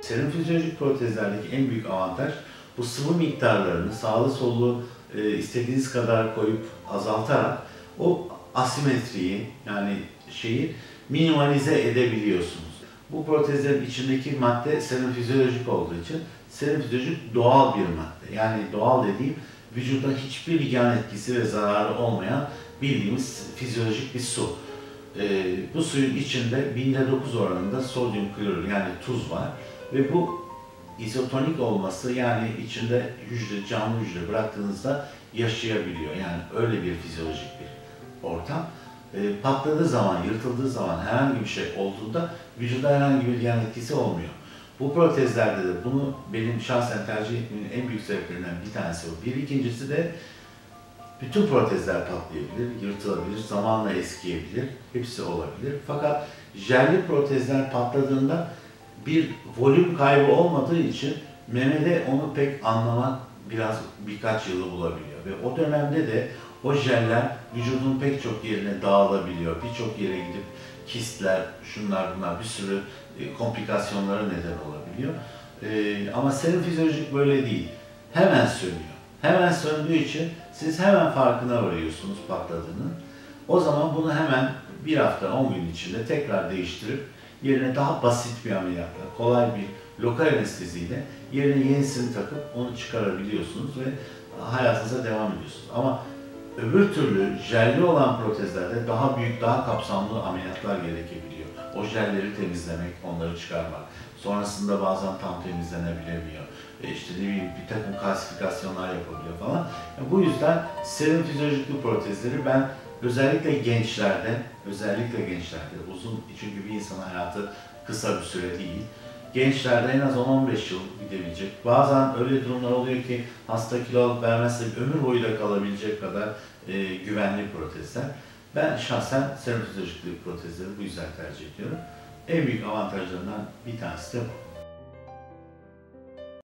Serum fizyolojik protezlerdeki en büyük avantaj bu sıvı miktarlarını sağlı sollu istediğiniz kadar koyup azaltarak o asimetriyi yani şeyi minimalize edebiliyorsunuz. Bu protezlerin içindeki madde serum fizyolojik olduğu için serum fizyolojik doğal bir madde. Yani doğal dediğim vücuda hiçbir yan etkisi ve zararı olmayan bildiğimiz fizyolojik bir su. Bu suyun içinde binde 9 oranında sodyum klorür yani tuz var ve bu izotonik olması yani içinde hücre, canlı hücre bıraktığınızda yaşayabiliyor. Yani öyle bir fizyolojik bir ortam. Patladığı zaman, yırtıldığı zaman herhangi bir şey olduğunda vücuda herhangi bir yan etkisi olmuyor. Bu protezlerde de bunu benim şahsen tercih etmemin en büyük sebeplerinden bir tanesi o. Bir ikincisi de bütün protezler patlayabilir, yırtılabilir, zamanla eskiyebilir, hepsi olabilir. Fakat jelli protezler patladığında bir volüm kaybı olmadığı için memede onu pek anlamak birkaç yılı bulabiliyor. Ve o dönemde de o jeller vücudun pek çok yerine dağılabiliyor. Birçok yere gidip kistler, şunlar bunlar bir sürü komplikasyonlara neden olabiliyor. Ama serum fizyolojik böyle değil. Hemen sönüyor. Hemen söndüğü için siz hemen farkına varıyorsunuz patladığının. O zaman bunu hemen bir hafta 10 gün içinde tekrar değiştirip yerine daha basit bir ameliyatla, kolay bir lokal anesteziyle yerine yenisini takıp onu çıkarabiliyorsunuz ve hayatınıza devam ediyorsunuz. Ama öbür türlü jelli olan protezlerde daha büyük, daha kapsamlı ameliyatlar gerekebiliyor. O jelleri temizlemek, onları çıkarmak. Sonrasında bazen tam temizlenebilemiyor. İşte ne bileyim bir takım kalsifikasyonlar yapabiliyor falan. Yani bu yüzden serum fizyolojik protezleri ben özellikle gençlerde uzun çünkü bir insanın hayatı kısa bir süre değil. Gençlerde en az 10-15 yıl gidebilecek. Bazen öyle durumlar oluyor ki hasta kilo alıp vermezse ömür boyu da kalabilecek kadar güvenli protezler. Ben şahsen serum fizyolojik protezleri bu yüzden tercih ediyorum. En büyük avantajlarından bir tanesi de bu.